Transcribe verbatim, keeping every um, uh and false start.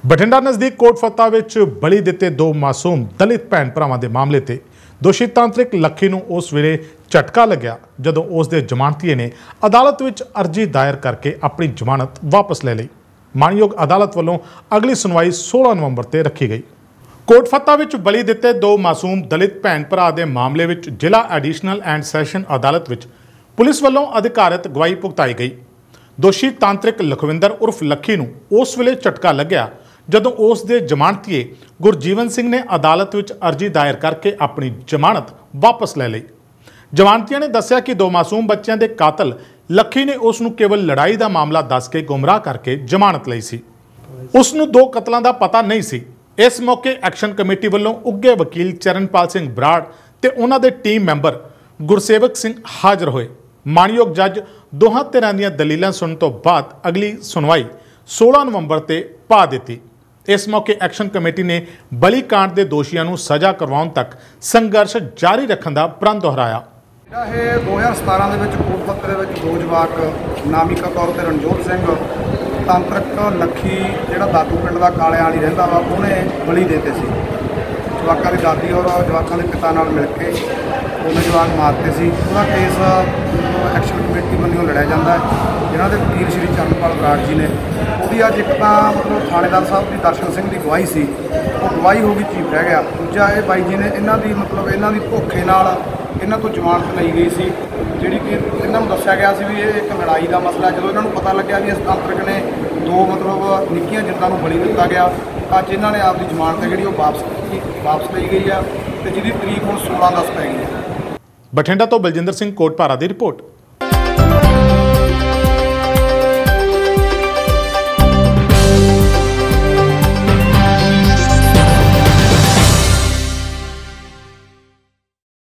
ਬਠਿੰਡਾ ਨਜ਼ਦੀਕ ਕੋਟ ਫੱਤਾ ਵਿੱਚ ਬਲੀ ਦਿੱਤੇ ਦੋ ਮਾਸੂਮ ਦਲਿਤ ਭੈਣ ਭਰਾਵਾਂ ਦੇ ਮਾਮਲੇ ਤੇ ਦੋਸ਼ੀ ਤਾਂਤਰਿਕ ਲੱਖੀ ਨੂੰ ਉਸ ਵੇਲੇ ਝਟਕਾ ਲੱਗਿਆ ਜਦੋਂ ਉਸ ਦੇ ਜ਼ਮਾਨਤੀਏ ਨੇ ਅਦਾਲਤ ਵਿੱਚ ਅਰਜ਼ੀ ਦਾਇਰ ਕਰਕੇ ਆਪਣੀ ਜ਼ਮਾਨਤ ਵਾਪਸ ਲੈ ਲਈ। ਮਾਣਯੋਗ ਅਦਾਲਤ ਵੱਲੋਂ ਅਗਲੀ ਸੁਣਵਾਈ सोलह ਨਵੰਬਰ ਤੇ ਰੱਖੀ ਗਈ। ਕੋਟ ਫੱਤਾ ਵਿੱਚ ਬਲੀ ਦਿੱਤੇ ਦੋ ਮਾਸੂਮ ਦਲਿਤ ਭੈਣ ਭਰਾ ਦੇ ਮਾਮਲੇ ਵਿੱਚ ਜ਼ਿਲ੍ਹਾ ਐਡੀਸ਼ਨਲ ਐਂਡ ਸੈਸ਼ਨ ਅਦਾਲਤ ਵਿੱਚ ਪੁਲਿਸ ਵੱਲੋਂ ਅਧਿਕਾਰਤ ਗਵਾਹੀ ਭੁਗਤਾਈ ਗਈ। ਦੋਸ਼ੀ ਤਾਂਤਰਿਕ ਲਖਵਿੰਦਰ ਉਰਫ ਲੱਖੀ ਨੂੰ ਉਸ ਵੇਲੇ ਝਟਕਾ ਲੱਗਿਆ ਜਦੋਂ ਉਸ ਦੇ ਜ਼ਮਾਨਤੀਏ ਗੁਰਜੀਵਨ ਸਿੰਘ ਨੇ ਅਦਾਲਤ ਵਿੱਚ ਅਰਜ਼ੀ ਦਾਇਰ ਕਰਕੇ ਆਪਣੀ ਜ਼ਮਾਨਤ ਵਾਪਸ ਲੈ ਲਈ। ਜ਼ਮਾਨਤੀਆਂ ਨੇ ਦੱਸਿਆ ਕਿ ਦੋ ਮਾਸੂਮ ਬੱਚਿਆਂ ਦੇ ਕਾਤਲ ਲੱਖੀ ਨੇ ਉਸ ਨੂੰ ਕੇਵਲ ਲੜਾਈ ਦਾ ਮਾਮਲਾ ਦੱਸ ਕੇ ਗੁੰਮਰਾਹ ਕਰਕੇ ਜ਼ਮਾਨਤ ਲਈ ਸੀ। ਉਸ ਨੂੰ ਦੋ ਕਤਲਾਂ ਦਾ ਪਤਾ ਨਹੀਂ ਸੀ। ਇਸ ਮੌਕੇ ਐਕਸ਼ਨ ਕਮੇਟੀ ਵੱਲੋਂ ਉੱਘੇ ਵਕੀਲ ਚਰਨਪਾਲ ਸਿੰਘ ਬਰਾੜ ਤੇ ਉਹਨਾਂ ਦੇ ਟੀਮ ਮੈਂਬਰ ਗੁਰਸੇਵਕ ਸਿੰਘ ਹਾਜ਼ਰ ਹੋਏ। ਮਾਣਯੋਗ ਜੱਜ ਦੋਹਾਂ ਧਿਰਾਂ ਦੀਆਂ ਦਲੀਲਾਂ ਸੁਣਨ ਤੋਂ ਬਾਅਦ ਅਗਲੀ ਸੁਣਵਾਈ सोलह ਨਵੰਬਰ ਤੇ ਪਾ ਦਿੱਤੀ। ਇਸ ਮੌਕੇ ਐਕਸ਼ਨ ਕਮੇਟੀ ਨੇ ਬਲੀ ਕਾਂਡ ਦੇ ਦੋਸ਼ੀਆਂ ਨੂੰ ਸਜ਼ਾ ਕਰਵਾਉਣ ਤੱਕ ਸੰਘਰਸ਼ ਜਾਰੀ ਰੱਖਣ ਦਾ ਪ੍ਰਣ ਦੁਹਰਾਇਆ। ਇਹ दो हज़ार सतारह ਦੇ ਵਿੱਚ ਕੋਟ ਫੱਤੇ ਦੇ ਵਿੱਚ ਦੋ ਜਵਾਕ ਨਾਮਿਕਾ ਤੌਰ ਤੇ ਰਣਜੋਤ ਸਿੰਘ ਤਾਂਤਰਿਕ ਲੱਖੀ ਜਿਹੜਾ ਦਾਦੂ ਪਿੰਡ ਦਾ ਕਾਲਿਆਂ ਵਾਲੀ ਰਹਿੰਦਾ ਵਾ ਉਹਨੇ ਬਲੀ ਦਿੱਤੇ ਸੀ। ਜਵਾਕਾਂ ਦੀ ਦਾਦੀ ਔਰ ਜਵਾਕਾਂ ਦੇ ਪਿਤਾ ਨਾਲ ਮਿਲ ਕੇ ਉਹਨੇ ਜਵਾਕ ਮਾਰਤੇ ਸੀ। ਉਹਦਾ ਕੇਸ ਐਕਸ਼ਨ ਕਮੇਟੀ ਵੱਲੋਂ ਲੜਿਆ ਜਾਂਦਾ ਹੈ ਜਿਨ੍ਹਾਂ ਦੇ ਵਕੀਲ ਸ਼੍ਰੀ ਚਰਨਪਾਲ ਬਰਾੜ ਜੀ ਨੇ। ਉਹਦੀ ਅੱਜ ਇੱਕ ਤਾਂ ਮਤਲਬ ਥਾਣੇਦਾਰ ਸਾਹਿਬ ਦੀ ਦਰਸ਼ਨ ਸਿੰਘ ਦੀ ਗਵਾਹੀ ਸੀ, ਉਹ ਗਵਾਹੀ ਹੋ ਗਈ ਚੀਫ ਰਹਿ ਗਿਆ। ਦੂਜਾ ਇਹ ਬਾਈ ਜੀ ਨੇ ਇਹਨਾਂ ਦੀ ਮਤਲਬ ਇਹਨਾਂ ਦੀ ਧੋਖੇ ਨਾਲ ਇਹਨਾਂ ਤੋਂ ਜ਼ਮਾਨਤ ਲਈ ਗਈ ਸੀ ਜਿਹੜੀ ਕਿ ਇਹਨਾਂ ਨੂੰ ਦੱਸਿਆ ਗਿਆ ਸੀ ਵੀ ਇਹ ਇੱਕ ਲੜਾਈ ਦਾ ਮਸਲਾ। ਜਦੋਂ ਇਹਨਾਂ ਨੂੰ ਪਤਾ ਲੱਗਿਆ ਵੀ ਇਸ ਤਾਂਤਰਿਕ ਨੇ ਦੋ ਮਤਲਬ ਨਿੱਕੀਆਂ ਜਿੰਦਾਂ ਨੂੰ ਬਲੀ ਦਿੱਤਾ ਗਿਆ, ਅੱਜ ਇਹਨਾਂ ਨੇ ਆਪਦੀ ਜ਼ਮਾਨਤ ਜਿਹੜੀ ਉਹ ਵਾਪਸ ਵਾਪਸ ਲਈ ਗਈ ਆ ਤੇ ਜਿਹਦੀ ਤਰੀਕ ਹੁਣ सोलह दस ਪੈ ਗਈ ਹੈ। ਬਠਿੰਡਾ ਤੋਂ ਬਲਜਿੰਦਰ ਸਿੰਘ ਕੋਟਪਾਰਾ ਦੀ ਰਿਪੋਰਟ।